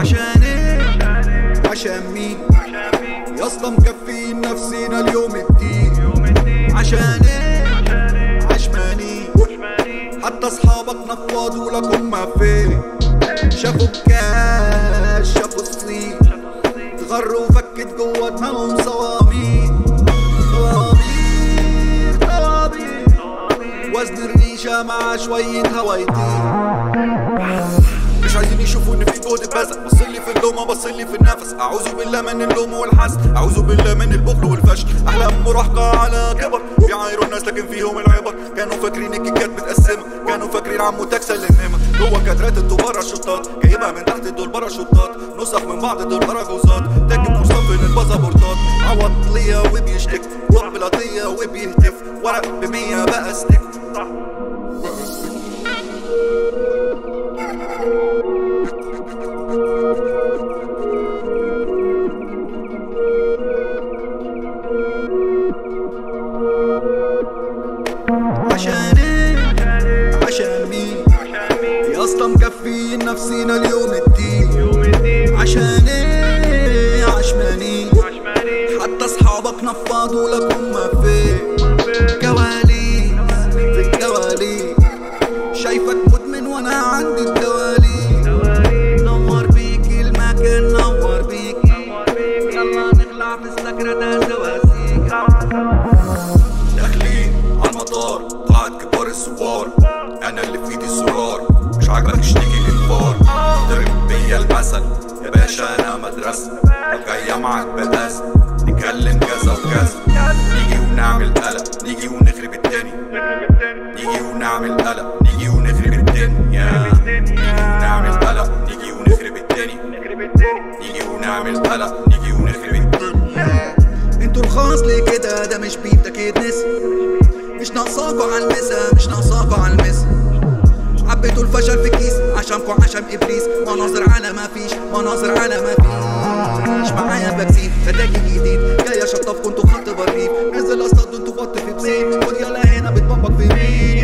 عشان ايه؟ عشان مين؟ يا اسطى مكفيين نفسينا اليوم الدين. عشان ايه؟ عشمانين. حتى اصحابك نفضوا لك هما فين؟ شافوا الكاش شافوا الصليب، اتغروا وفكت جوا دماغهم صواميل. وزن الريشة مع شوية هوايتين. مش عايزين يشوفوا ان في جهد بذل، بصلي في اللومة بصلي في النفس. اعوذ بالله من اللوم والحسد، اعوذ بالله من البخل والفشل. احلام مراهقة على كبر، بيعايروا الناس لكن فيهم العبر. كانوا فاكرين الكيكات متقسمة، كانوا فاكرين عمو تاكسي النمة. جوه كادرات انتوا برا شطات، جايبها من تحت دول برا شطات. نسخ من بعض دول اراجوزات، تاكي مصطفى البازابورتات. عوض ليا وبيشتك، رب لطية وبيهتف. ورق ب100 بقى ستيك. عشان ايه؟ عشان مين؟ يا اسطى مكفيين نفسينا اليوم الدين. عشان ايه؟ عشمانين. حتى اصحابك نفضوا لك هما فين؟ كواليس في الكواليس، شايفك مدمن وانا عندي الدواليس. نور بيكي المكان نور بيكي، يلا نخلع في السكرة سواسيك. داخلين عالمطار قاعد كبار الثوار، انا اللي في ايدي الزرار. مش عاجبك اشتكي للفار، ضرب بيا المثل يا باشا انا مدرسة. جاية معاك بأس نتكلم كذا وكذا، نيجي ونعمل قلق نيجي ونخرب الدنيا. نيجي ونعمل قلق نيجي ونخرب الدنيا. نيجي ونعمل قلق نيجي ونخرب الدنيا. نيجي ونعمل قلق نيجي ونخرب الدنيا. انتوا الخاص ليه كده؟ ده مش بيت اكيد نسي. مش ناقصاكوا عالمسا مش ناقصاكوا عالمسا. حبيتوا الفشل في كيس عشانكوا عشان ابليس. مناظر على ما فيش مناظر على ما فيش. معايا باكسين فتاكي جديد جاي اشطفكوا انتوا خط بريف. نزل اصطاد انتوا بط في بسين. خد يلا هنا بتبمبك في مين؟